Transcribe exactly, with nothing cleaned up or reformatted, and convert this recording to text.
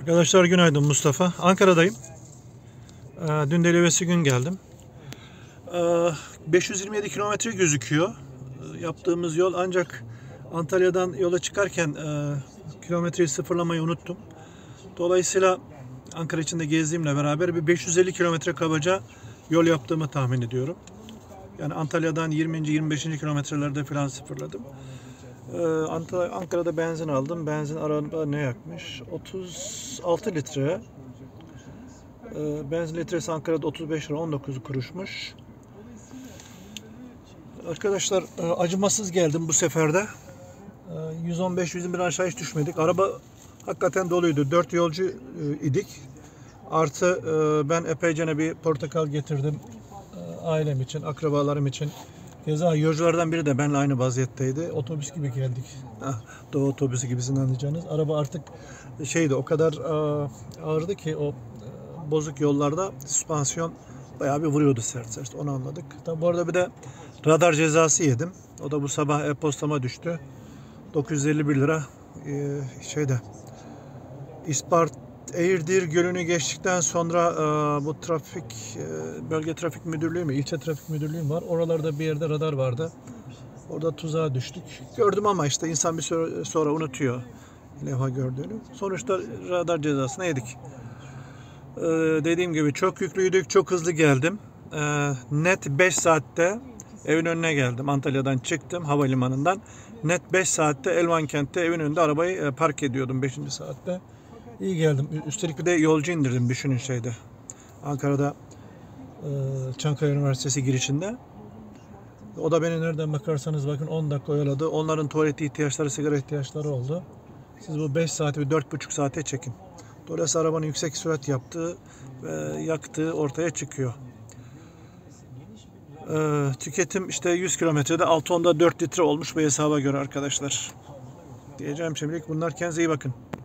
Arkadaşlar günaydın, Mustafa. Ankara'dayım. Ee, dün Delivesi gün geldim. Ee, beş yüz yirmi yedi kilometre gözüküyor ee, yaptığımız yol, ancak Antalya'dan yola çıkarken e, kilometreyi sıfırlamayı unuttum. Dolayısıyla Ankara içinde gezdiğimle beraber bir beş yüz elli kilometre kabaca yol yaptığımı tahmin ediyorum. Yani Antalya'dan yirminci yirmi beşinci kilometrelerde falan sıfırladım. Ee, Ankara'da benzin aldım. Benzin araba ne yakmış? otuz altı litre. Ee, benzin litresi Ankara'da otuz beş lira on dokuz kuruşmuş. Arkadaşlar e, acımasız geldim bu seferde. Ee, yüz on beş yüz yirmi aşağı hiç düşmedik. Araba hakikaten doluydu. dört yolcu e, idik. Artı e, ben epeyce bir portakal getirdim. E, ailem için, akrabalarım için. Keza yolculardan biri de benimle aynı vaziyetteydi. Otobüs gibi geldik. Doğu otobüsü gibisini anlayacağınız. Araba artık şeydi, o kadar ağırdı ki o bozuk yollarda süspansiyon bayağı bir vuruyordu sert sert. Onu anladık. Tabi bu arada bir de radar cezası yedim. O da bu sabah e-postama düştü. dokuz yüz elli bir lira ee, şeyde İspart Eğirdir Gölü'nü geçtikten sonra e, bu trafik e, bölge trafik müdürlüğü mü, ilçe trafik müdürlüğü mü var? Oralarda bir yerde radar vardı. Orada tuzağa düştük. Gördüm ama işte insan bir süre sonra unutuyor levha gördüğünü. Sonuçta radar cezasını yedik. Ee, dediğim gibi çok yüklüydük, çok hızlı geldim. Ee, net beş saatte evin önüne geldim. Antalya'dan çıktım havalimanından. Net beş saatte Elvankent'te evin önünde arabayı park ediyordum beşinci saatte. İyi geldim. Üstelik bir de yolcu indirdim, düşünün şeyde. Ankara'da e, Çankaya Üniversitesi girişinde. O da beni nereden bakarsanız bakın on dakika oyaladı. Onların tuvalet ihtiyaçları, sigara ihtiyaçları oldu. Siz bu beş saati bir dört buçuk saate çekin. Dolayısıyla arabanın yüksek sürat yaptığı ve yaktığı ortaya çıkıyor. Ee, tüketim işte yüz kilometrede altı onda dört litre olmuş bu hesaba göre arkadaşlar. Diyeceğim şimdilik bunlar, kendinize iyi bakın.